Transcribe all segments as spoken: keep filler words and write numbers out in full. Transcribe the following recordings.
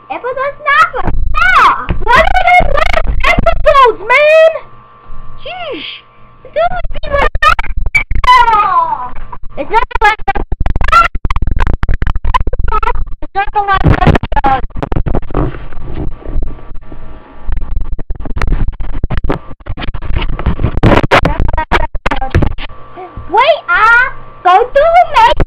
Episode snapper. Ah, what are the last episodes, man? Sheesh. It's only been like oh. It's not like the It's not the last episode. Wait, ah, go to the next.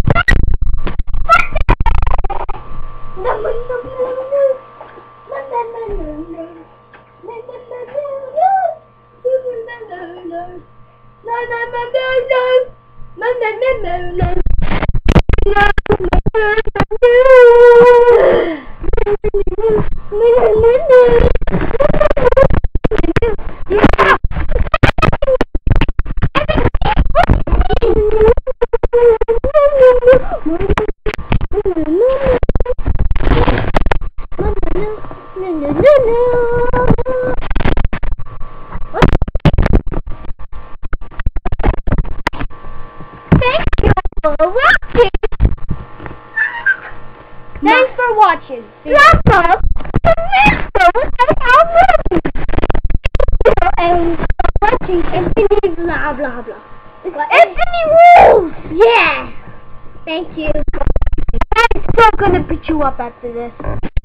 Thanks for watching. Remember, and watching Infinity blah blah blah. Infinity rules! Yeah! Thank you. I'm still gonna beat you up after this.